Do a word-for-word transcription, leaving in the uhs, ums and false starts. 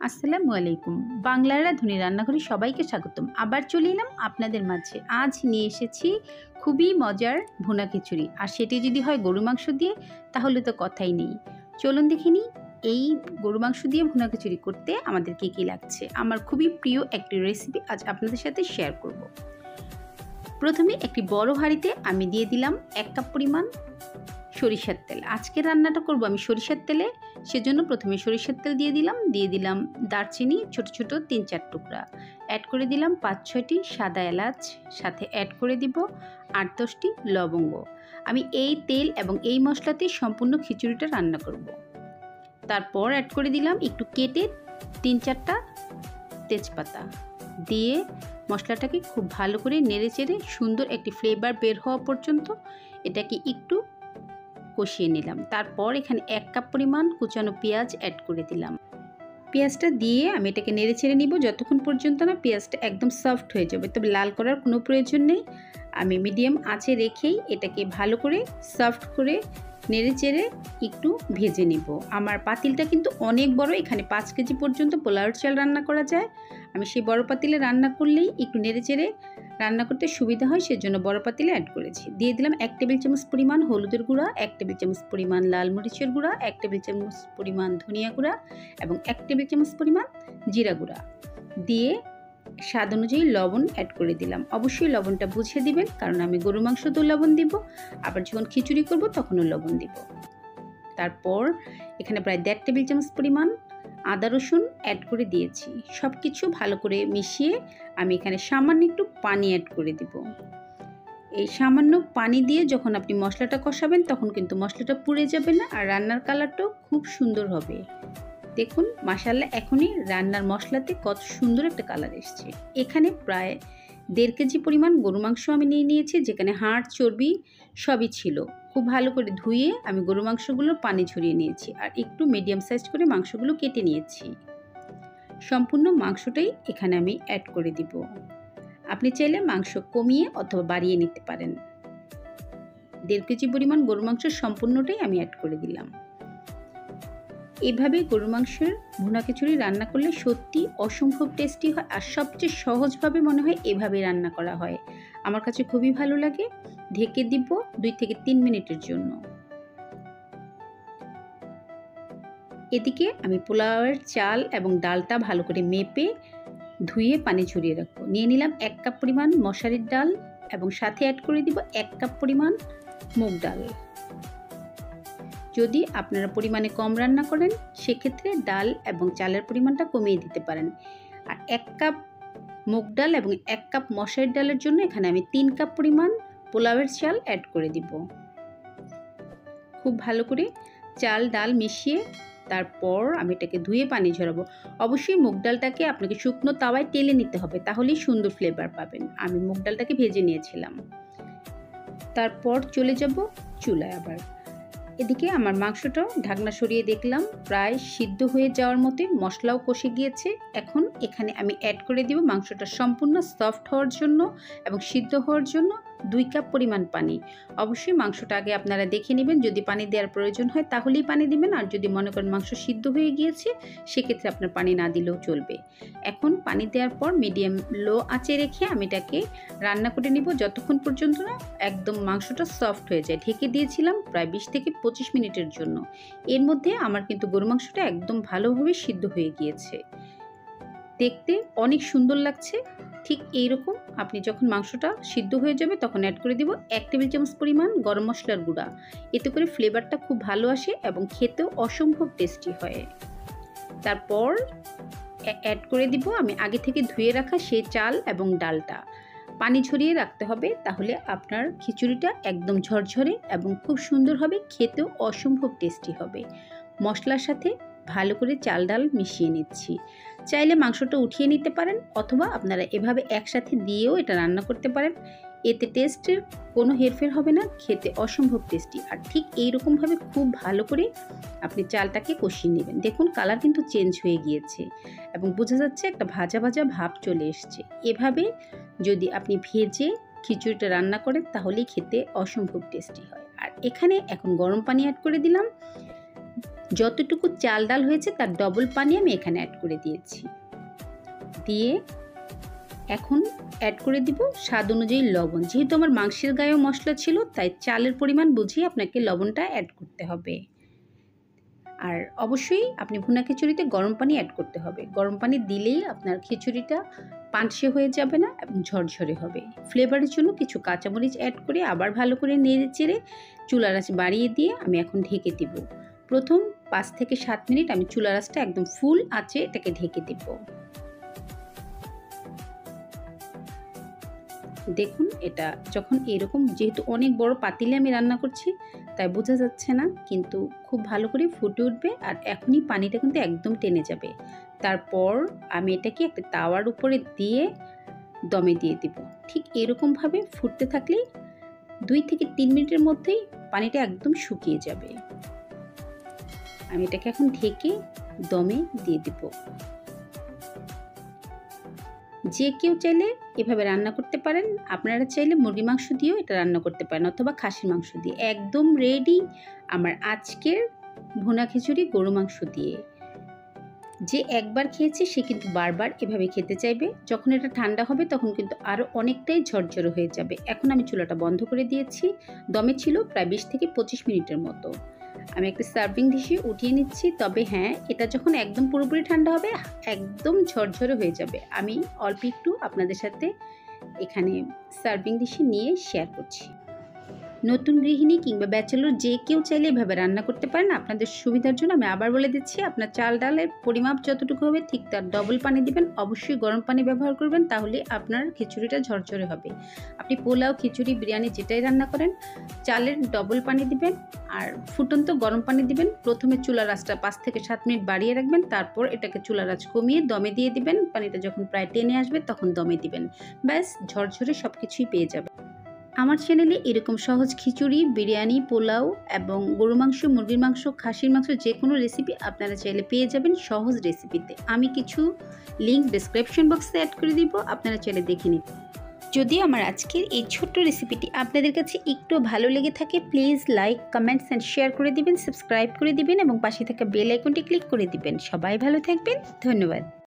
আসসালামু আলাইকুম। বাংলার রাঁধুনি রান্নাঘরে সবাইকে স্বাগতম। আবার চলে এলাম আপনাদের মাঝে। আজ নিয়ে এসেছি খুবই মজার ভুনা খিচুড়ি, আর সেটি যদি হয় গরু মাংস দিয়ে তাহলে তো কথাই নেই। চলুন দেখে নিই এই গরু মাংস দিয়ে ভুনা খিচুড়ি করতে আমাদের কী কী লাগছে। আমার খুবই প্রিয় একটি রেসিপি আজ আপনাদের সাথে শেয়ার করব। প্রথমে একটি বড় হাঁড়িতে আমি দিয়ে দিলাম এক কাপ পরিমাণ সরিষার তেল। আজকে রান্নাটা করব আমি সরিষার তেলে, সেজন্য প্রথমে সরিষার তেল দিয়ে দিলাম দিয়ে দিলাম দারচিনি ছোট ছোট তিন চার টুকরা, অ্যাড করে দিলাম পাঁচ ছয়টি সাদা এলাচ, সাথে অ্যাড করে দিব আট দশটি লবঙ্গ। আমি এই তেল এবং এই মশলাতেই সম্পূর্ণ খিচুড়িটা রান্না করব। তারপর অ্যাড করে দিলাম একটু কেটে তিন চারটা তেজপাতা দিয়ে মশলাটাকে খুব ভালো করে নেড়ে চেড়ে সুন্দর একটি ফ্লেভার বের হওয়া পর্যন্ত এটাকে একটু কষিয়ে নিলাম। তারপর এখানে এক কাপ পরিমাণ কুচানো পেঁয়াজ অ্যাড করে দিলাম। পেঁয়াজটা দিয়ে আমি এটাকে নেড়ে ছেড়ে নিব যতক্ষণ পর্যন্ত না পেঁয়াজটা একদম সফট হয়ে যাবে। তবে লাল করার কোনো প্রয়োজন নেই। আমি মিডিয়াম আঁচে রেখেই এটাকে ভালো করে সফট করে নেড়ে চেড়ে একটু ভেজে নিব। আমার পাতিলটা কিন্তু অনেক বড়, এখানে পাঁচ কেজি পর্যন্ত পোলাওর চাল রান্না করা যায়। আমি সেই বড় পাতিলে রান্না করলেই একটু নেড়ে চেড়ে রান্না করতে সুবিধা হয়, সেজন্য বড় পাতিলে অ্যাড করেছি। দিয়ে দিলাম এক টেবিল চামচ পরিমাণ হলুদের গুঁড়া, এক টেবিল চামচ পরিমাণ লাল মরিচের গুঁড়া, এক টেবিল চামচ পরিমাণ ধনিয়া গুঁড়া এবং এক টেবিল চামচ পরিমাণ জিরা গুঁড়া দিয়ে স্বাদ অনুযায়ী লবণ অ্যাড করে দিলাম। অবশ্যই লবণটা বুঝে দিবেন, কারণ আমি গরু মাংস তো লবণ দিব, আবার যখন খিচুড়ি করব তখনও লবণ দিব। তারপর এখানে প্রায় দেড় টেবিল চামচ পরিমাণ আদা রসুন অ্যাড করে দিয়েছি। সব কিছু ভালো করে মিশিয়ে আমি এখানে সামান্য একটু পানি অ্যাড করে দিব। এই সামান্য পানি দিয়ে যখন আপনি মশলাটা কষাবেন তখন কিন্তু মশলাটা পুড়ে যাবে না, আর রান্নার কালারটাও খুব সুন্দর হবে। দেখুন মাশাআল্লাহ, এখনই রান্নার মশলাতে কত সুন্দর একটা কালার এসছে। এখানে প্রায় দেড় কেজি পরিমাণ গরু মাংস আমি নিয়ে নিয়েছি, যেখানে হাড় চর্বি সবই ছিল। খুব ভালো করে ধুয়ে আমি গরু মাংসগুলো পানি ঝরিয়ে নিয়েছি, আর একটু মিডিয়াম সাইজ করে মাংসগুলো কেটে নিয়েছি। সম্পূর্ণ মাংসটাই এখানে আমি অ্যাড করে দিব। আপনি চাইলে মাংস কমিয়ে অথবা বাড়িয়ে নিতে পারেন। দেড় কেজি পরিমাণ গরু মাংস সম্পূর্ণটাই আমি অ্যাড করে দিলাম। এভাবে গরু মাংসের ভুনা খিচুড়ি রান্না করলে সত্যি অসম্ভব টেস্টি হয়, আর সবচেয়ে সহজভাবে মনে হয় এভাবে রান্না করা হয়। আমার কাছে খুবই ভালো লাগে। ঢেকে দিব দুই থেকে তিন মিনিটের জন্য। এদিকে আমি পোলাওয়ের চাল এবং ডালটা ভালো করে মেপে ধুয়ে পানি ঝরিয়ে রাখবো। নিয়ে নিলাম এক কাপ পরিমাণ মশারির ডাল এবং সাথে অ্যাড করে দিব এক কাপ পরিমাণ মুগ ডাল। যদি আপনারা পরিমাণে কম রান্না করেন সেক্ষেত্রে ডাল এবং চালের পরিমাণটা কমিয়ে দিতে পারেন। আর এক কাপ মুগ ডাল এবং এক কাপ মশারির ডালের জন্য এখানে আমি তিন কাপ পরিমাণ পোলাওয়ের চাল অ্যাড করে দিব। খুব ভালো করে চাল ডাল মিশিয়ে তারপর আমি এটাকে ধুয়ে পানি ঝরাবো। অবশ্যই মুগ ডালটাকে আপনাকে শুকনো তাওয়ায় টেলে নিতে হবে, তাহলেই সুন্দর ফ্লেভার পাবেন। আমি মুগ ডালটাকে ভেজে নিয়েছিলাম। তারপর চলে যাব চুলায়। আবার এদিকে আমার মাংসটাও ঢাকনা সরিয়ে দেখলাম প্রায় সিদ্ধ হয়ে যাওয়ার মতোই, মশলাও কষে গিয়েছে। এখন এখানে আমি অ্যাড করে দিব মাংসটা সম্পূর্ণ সফট হওয়ার জন্য এবং সিদ্ধ হওয়ার জন্য দুই কাপ পরিমাণ পানি। অবশ্যই মাংসটা আগে আপনারা দেখে নেবেন, যদি পানি দেওয়ার প্রয়োজন হয় তাহলেই পানি দিবেন, আর যদি মনে করেন মাংস সিদ্ধ হয়ে গিয়েছে সেক্ষেত্রে আপনার পানি না দিলেও চলবে। এখন পানি দেওয়ার পর মিডিয়াম লো আঁচে রেখে আমি এটাকে রান্না করে নিব যতক্ষণ পর্যন্ত না একদম মাংসটা সফট হয়ে যায়। ঢেকে দিয়েছিলাম প্রায় বিশ থেকে পঁচিশ মিনিটের জন্য। এর মধ্যে আমার কিন্তু গরু মাংসটা একদম ভালোভাবে সিদ্ধ হয়ে গিয়েছে, দেখতে অনেক সুন্দর লাগছে। ঠিক এইরকম আপনি যখন মাংসটা সিদ্ধ হয়ে যাবে তখন অ্যাড করে দিব এক টেবিল চামচ পরিমাণ গরম মশলার গুঁড়া। এতে করে ফ্লেভারটা খুব ভালো আসে এবং খেতেও অসম্ভব টেস্টি হয়। তারপর অ্যাড করে দিব আমি আগে থেকে ধুয়ে রাখা সেই চাল এবং ডালটা। পানি ঝরিয়ে রাখতে হবে, তাহলে আপনার খিচুড়িটা একদম ঝরঝরে এবং খুব সুন্দর হবে, খেতেও অসম্ভব টেস্টি হবে। মশলার সাথে ভালো করে চাল ডাল মিশিয়ে নিচ্ছি। চাইলে মাংসটা উঠিয়ে নিতে পারেন অথবা আপনারা এভাবে একসাথে দিয়েও এটা রান্না করতে পারেন। এতে টেস্টের কোনো হেরফের হবে না, খেতে অসম্ভব টেস্টি। আর ঠিক এইরকমভাবে খুব ভালো করে আপনি চালটাকে কষিয়ে নেবেন। দেখুন কালার কিন্তু চেঞ্জ হয়ে গিয়েছে এবং বোঝা যাচ্ছে একটা ভাজা ভাজা ভাব চলে এসছে। এভাবে যদি আপনি ভেজে খিচুড়িটা রান্না করেন তাহলেই খেতে অসম্ভব টেস্টি হয়। আর এখানে এখন গরম পানি অ্যাড করে দিলাম। যতটুকু চাল ডাল হয়েছে তার ডবল পানি আমি এখানে অ্যাড করে দিয়েছি। দিয়ে এখন অ্যাড করে দিব স্বাদ অনুযায়ী লবণ। যেহেতু আমার মাংসের গায়েও মশলা ছিল, তাই চালের পরিমাণ বুঝিয়ে আপনাকে লবণটা অ্যাড করতে হবে। আর অবশ্যই আপনি ভুনা খিচুড়িতে গরম পানি অ্যাড করতে হবে। গরম পানি দিলেই আপনার খিচুড়িটা পানসে হয়ে যাবে না এবং ঝরঝরে হবে। ফ্লেভারের জন্য কিছু কাঁচামরিচ অ্যাড করে আবার ভালো করে নেড়ে চেড়ে চুলার আঁচ বাড়িয়ে দিয়ে আমি এখন ঢেকে দিব। প্রথম পাঁচ থেকে সাত মিনিট আমি চুলার আঁচটা একদম ফুল আঁচে এটাকে ঢেকে দিব। দেখুন এটা যখন এরকম, যেহেতু অনেক বড় পাতিলে আমি রান্না করছি তাই বোঝা যাচ্ছে না, কিন্তু খুব ভালো করে ফুটে উঠবে আর এখনই পানিটা কিন্তু একদম টেনে যাবে। তারপর আমি এটাকে একটা তাওয়ার উপরে দিয়ে দমে দিয়ে দিব। ঠিক এরকমভাবে ফুটতে থাকলেই দুই থেকে তিন মিনিটের মধ্যেই পানিটা একদম শুকিয়ে যাবে। আমি এটাকে এখন ঢেকে দমে দিয়ে দিব। যে কেউ চাইলে এভাবে রান্না করতে পারেন। আপনারা চাইলে মুরগি মাংস দিয়েও এটা রান্না করতে পারেন অথবা খাসির মাংস দিয়ে। একদম রেডি আমার আজকের ভুনা খিচুড়ি গরু মাংস দিয়ে। যে একবার খেয়েছে সে কিন্তু বারবার এভাবে খেতে চাইবে। যখন এটা ঠান্ডা হবে তখন কিন্তু আরও অনেকটাই ঝরঝরে হয়ে যাবে। এখন আমি চুলাটা বন্ধ করে দিয়েছি। দমে ছিল প্রায় বিশ থেকে পঁচিশ মিনিটের মতো। আমি একটা সার্ভিং ডিশে উঠিয়ে নিচ্ছি। তবে হ্যাঁ, এটা যখন একদম পুরোপুরি ঠান্ডা হবে একদম ঝরঝরে হয়ে যাবে। আমি অল্প একটু আপনাদের সাথে এখানে সার্ভিং ডিশে নিয়ে শেয়ার করছি। নতুন গৃহিণী কিংবা ব্যাচেলর যে কেউ চাইলে এভাবে রান্না করতে পারেন। আপনাদের সুবিধার জন্য আমি আবার বলে দিচ্ছি, আপনার চাল ডালের পরিমাপ যতটুকু হবে ঠিক তার ডবল পানি দিবেন। অবশ্যই গরম পানি ব্যবহার করবেন, তাহলে আপনার খিচুড়িটা ঝরঝরে হবে। আপনি পোলাও, খিচুড়ি, বিরিয়ানি যেটাই রান্না করেন চালের ডবল পানি দিবেন আর ফুটন্ত গরম পানি দিবেন। প্রথমে চুলার আঁচটা পাঁচ থেকে সাত মিনিট বাড়িয়ে রাখবেন, তারপর এটাকে চুলার আঁচ কমিয়ে দমে দিয়ে দিবেন। পানিটা যখন প্রায় টেনে আসবে তখন দমে দিবেন। ব্যাস ঝরঝরে সব কিছুই পেয়ে যাবে। আমার চ্যানেলে এরকম সহজ খিচুড়ি, বিরিয়ানি, পোলাও এবং গরু মাংস, মুরগির মাংস, খাসির মাংস যে কোনো রেসিপি আপনারা চাইলে পেয়ে যাবেন সহজ রেসিপিতে। আমি কিছু লিঙ্ক ডেসক্রিপশন বক্সে অ্যাড করে দিব, আপনারা চাইলে দেখে নিন। যদি আমার আজকের এই ছোট্ট রেসিপিটি আপনাদের কাছে একটু ভালো লেগে থাকে, please like, comments and share করে দিবেন, সাবস্ক্রাইব করে দিবেন এবং পাশে থাকা বেল আইকনটি ক্লিক করে দিবেন। সবাই ভালো থাকবেন, ধন্যবাদ।